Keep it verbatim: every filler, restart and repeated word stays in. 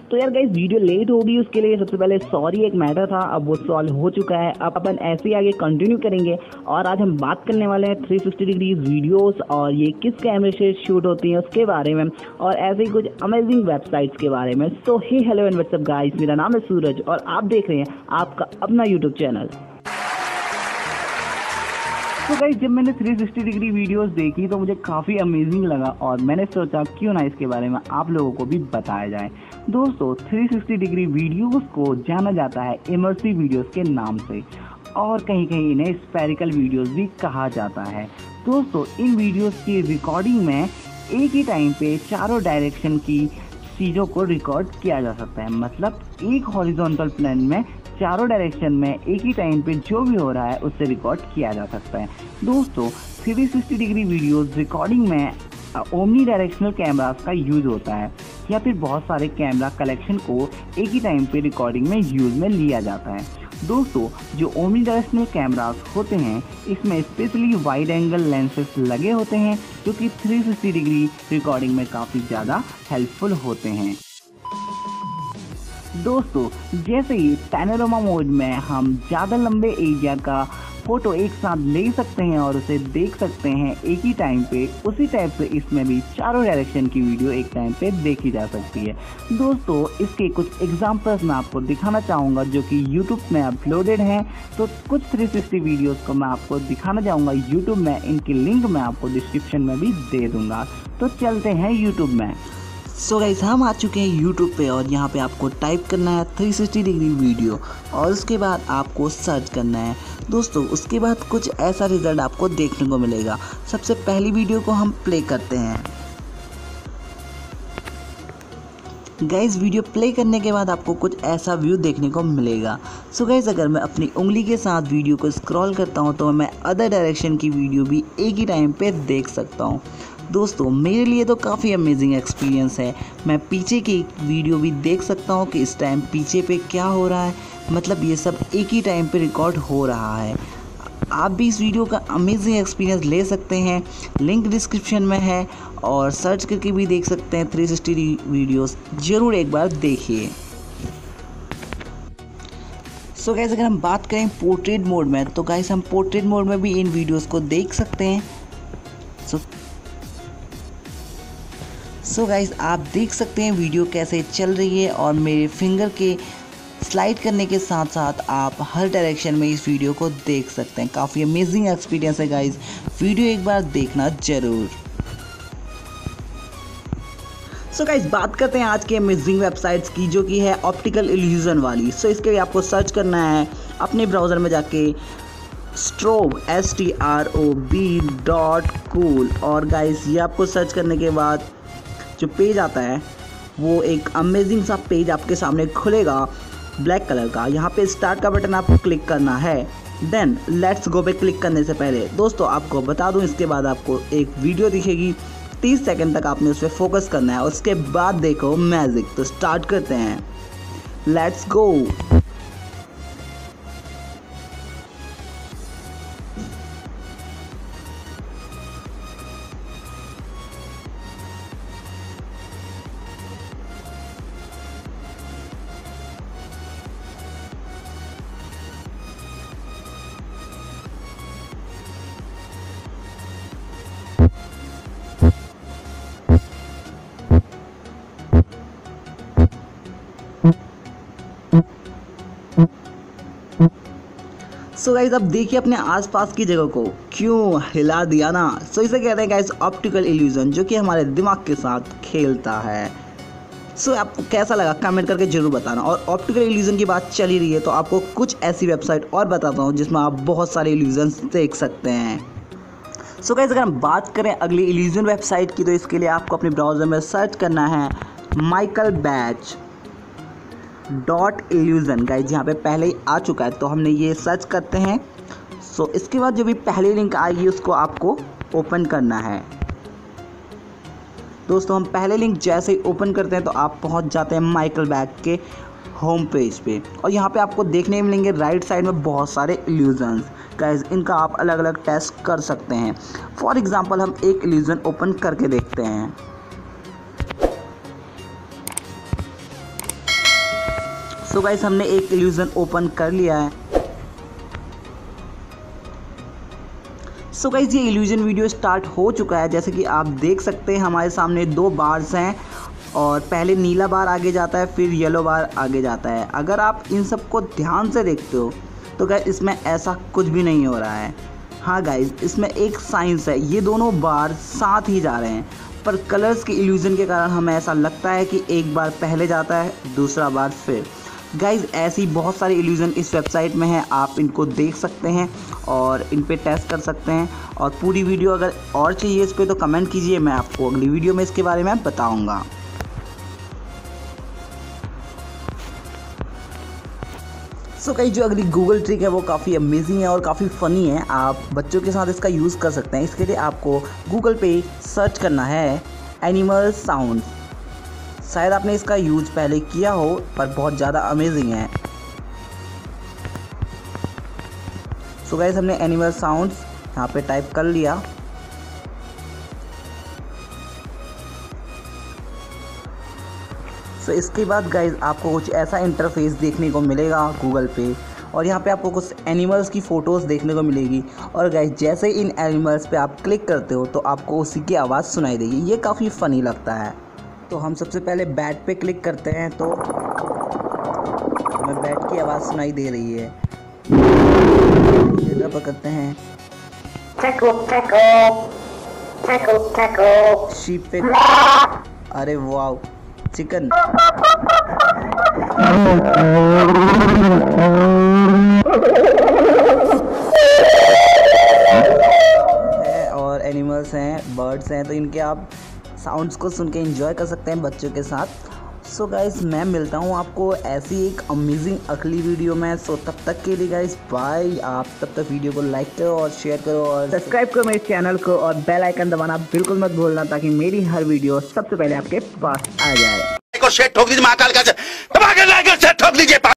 तो यार guys video late हो गई, उसके लिए सबसे पहले सॉरी। एक मैटर था, अब वो सॉल्व हो चुका है। अब अपन ऐसे ही आगे कंटिन्यू करेंगे और आज हम बात करने वाले हैं थ्री सिक्सटी डिग्री वीडियोस और ये किस कैमरे से शूट होती हैं उसके बारे में, और ऐसे ही कुछ अमेजिंग वेबसाइट्स के बारे में। So hey hello and what's up guys, मेरा नाम है सूरज और आप देख रहे हैं आपका अपना यूट्यूब चैनल। तो गाइस जब मैंने थ्री सिक्सटी डिग्री वीडियोस देखी तो मुझे काफ़ी अमेजिंग लगा और मैंने सोचा क्यों ना इसके बारे में आप लोगों को भी बताया जाए। दोस्तों थ्री सिक्सटी डिग्री वीडियोस को जाना जाता है इमर्सिव वीडियोस के नाम से, और कहीं कहीं इन्हें स्फेरिकल वीडियोस भी कहा जाता है। दोस्तों इन वीडियोस की रिकॉर्डिंग में एक ही टाइम पे चारों डायरेक्शन की चीज़ों को रिकॉर्ड किया जा सकता है। मतलब एक हॉरिजॉन्टल प्लेन में चारों डायरेक्शन में एक ही टाइम पे जो भी हो रहा है उससे रिकॉर्ड किया जा सकता है। दोस्तों three sixty degree videos recording में ओमनी डायरेक्शनल कैमरास का यूज़ होता है, या फिर बहुत सारे कैमरा कलेक्शन को एक ही टाइम पे रिकॉर्डिंग में यूज़ में लिया जाता है। दोस्तों जो ओमनी डायरेक्शनल कैमरास होते हैं इसमें स्पेशली वाइड एंगल लेंसेस लगे होते हैं जो कि थ्री सिक्सटी डिग्री रिकॉर्डिंग में काफ़ी ज़्यादा हेल्पफुल होते हैं। दोस्तों जैसे ही पैनोरामा मोड में हम ज़्यादा लंबे एरिया का फ़ोटो एक साथ ले सकते हैं और उसे देख सकते हैं एक ही टाइम पे, उसी टाइप से इसमें भी चारों डायरेक्शन की वीडियो एक टाइम पे देखी जा सकती है। दोस्तों इसके कुछ एग्जांपल्स मैं आपको दिखाना चाहूँगा जो कि यूट्यूब में अपलोडेड हैं। तो कुछ थ्री सिक्सटी वीडियोज़ को मैं आपको दिखाना चाहूँगा यूट्यूब में, इनकी लिंक मैं आपको डिस्क्रिप्शन में भी दे दूँगा। तो चलते हैं यूट्यूब में। सो गाइस हम आ चुके हैं यूट्यूब पे और यहाँ पे आपको टाइप करना है थ्री सिक्सटी डिग्री वीडियो और उसके बाद आपको सर्च करना है। दोस्तों उसके बाद कुछ ऐसा रिज़ल्ट आपको देखने को मिलेगा। सबसे पहली वीडियो को हम प्ले करते हैं। गाइस वीडियो प्ले करने के बाद आपको कुछ ऐसा व्यू देखने को मिलेगा। सो गाइस अगर मैं अपनी उंगली के साथ वीडियो को स्क्रॉल करता हूँ तो मैं अदर डायरेक्शन की वीडियो भी एक ही टाइम पे देख सकता हूँ। दोस्तों मेरे लिए तो काफ़ी अमेजिंग एक्सपीरियंस है। मैं पीछे की वीडियो भी देख सकता हूँ कि इस टाइम पीछे पे क्या हो रहा है, मतलब ये सब एक ही टाइम पे रिकॉर्ड हो रहा है। आप भी इस वीडियो का अमेजिंग एक्सपीरियंस ले सकते हैं, लिंक डिस्क्रिप्शन में है और सर्च करके भी देख सकते हैं। थ्री सिक्सटी वीडियोस ज़रूर एक बार देखिए। सो गाइस अगर हम बात करें पोर्ट्रेट मोड में तो गाइस हम पोर्ट्रेट मोड में भी इन वीडियोस को देख सकते हैं। सो सो गाइस आप देख सकते हैं वीडियो कैसे चल रही है और मेरे फिंगर के स्लाइड करने के साथ साथ आप हर डायरेक्शन में इस वीडियो को देख सकते हैं। काफ़ी अमेजिंग एक्सपीरियंस है गाइस, वीडियो एक बार देखना ज़रूर। सो so गाइस बात करते हैं आज के अमेजिंग वेबसाइट्स की जो कि है ऑप्टिकल इल्यूजन वाली। सो so इसके लिए आपको सर्च करना है अपने ब्राउज़र में जाके strobe S T R O B dot cool, और गाइस ये आपको सर्च करने के बाद जो पेज आता है वो एक अमेजिंग सा पेज आपके सामने खुलेगा ब्लैक कलर का। यहाँ पे स्टार्ट का बटन आपको क्लिक करना है। देन लेट्स गो पे क्लिक करने से पहले दोस्तों आपको बता दूं इसके बाद आपको एक वीडियो दिखेगी, तीस सेकंड तक आपने उस पर फोकस करना है। उसके बाद देखो मैजिक। तो स्टार्ट करते हैं, लेट्स गो। सो गाइस अब देखिए अपने आसपास की जगह को क्यों हिला दिया ना। सो so, इसे कहते हैं गाइस ऑप्टिकल इल्यूजन, जो कि हमारे दिमाग के साथ खेलता है। सो so, आपको कैसा लगा कमेंट करके जरूर बताना। और ऑप्टिकल इल्यूजन की बात चली रही है तो आपको कुछ ऐसी वेबसाइट और बताता हूँ जिसमें आप बहुत सारे इल्यूजन्स देख सकते हैं। सो so, गाइस अगर हम बात करें अगली इल्यूजन वेबसाइट की तो इसके लिए आपको अपने ब्राउज़र में सर्च करना है Michael Bach dot illusion. Guys यहाँ पे पहले ही आ चुका है तो हमने ये सर्च करते हैं। सो so, इसके बाद जो भी पहली लिंक आएगी उसको आपको ओपन करना है। दोस्तों हम पहले लिंक जैसे ही ओपन करते हैं तो आप पहुंच जाते हैं माइकल बैच के होम पेज पे, और यहाँ पे आपको देखने मिलेंगे राइट साइड में बहुत सारे इल्यूजन्स। गाइस इनका आप अलग अलग टेस्ट कर सकते हैं। फॉर एग्जांपल हम एक इल्यूजन ओपन करके देखते हैं। सो गाइस हमने एक इल्यूजन ओपन कर लिया है। सो गाइस ये इल्यूजन वीडियो स्टार्ट हो चुका है। जैसे कि आप देख सकते हैं हमारे सामने दो बार्स हैं और पहले नीला बार आगे जाता है, फिर येलो बार आगे जाता है। अगर आप इन सब को ध्यान से देखते हो तो गाइस इसमें ऐसा कुछ भी नहीं हो रहा है। हाँ गाइस, इसमें एक साइंस है, ये दोनों बार साथ ही जा रहे हैं, पर कलर्स के इल्यूजन के कारण हमें ऐसा लगता है कि एक बार पहले जाता है, दूसरा बार फिर। गाइस ऐसी बहुत सारी इल्यूजन इस वेबसाइट में है, आप इनको देख सकते हैं और इन पे टेस्ट कर सकते हैं। और पूरी वीडियो अगर और चाहिए इस पे तो कमेंट कीजिए, मैं आपको अगली वीडियो में इसके बारे में बताऊँगा। सो so, कई जो अगली गूगल ट्रिक है वो काफ़ी अमेजिंग है और काफ़ी फ़नी है। आप बच्चों के साथ इसका यूज़ कर सकते हैं। इसके लिए आपको गूगल पे सर्च करना है एनिमल साउंड। शायद आपने इसका यूज़ पहले किया हो, पर बहुत ज़्यादा अमेजिंग है। सो so, गाइस हमने एनिमल साउंड्स यहाँ पे टाइप कर लिया। सो so, इसके बाद गाइज आपको कुछ ऐसा इंटरफेस देखने को मिलेगा गूगल पे, और यहाँ पे आपको कुछ एनिमल्स की फ़ोटोज़ देखने को मिलेगी। और गाइज जैसे इन एनिमल्स पे आप क्लिक करते हो तो आपको उसी की आवाज़ सुनाई देगी। ये काफ़ी फ़नी लगता है। तो हम सबसे पहले बैट पे क्लिक करते हैं तो हमें बैट की आवाज़ सुनाई दे रही है। इधर पकड़ते हैं शीप पे, अरे वाह चिकन। है और एनिमल्स हैं, बर्ड्स हैं, तो इनके आप साउंड्स को सुन के एंजॉय कर सकते हैं बच्चों के साथ। सो गाइस मैं मिलता हूँ आपको ऐसी एक अमेजिंग अगली वीडियो में। सो तब तक के लिए गाइस बाय। आप तब तक वीडियो को लाइक करो और शेयर करो और सब्सक्राइब करो मेरे चैनल को और बेल आइकन दबाना बिल्कुल मत भूलना, ताकि मेरी हर वीडियो सबसे पहले आपके पास आ जाए। को शेट ठोक दीजिए, महाकाल का ठोक दीजिए।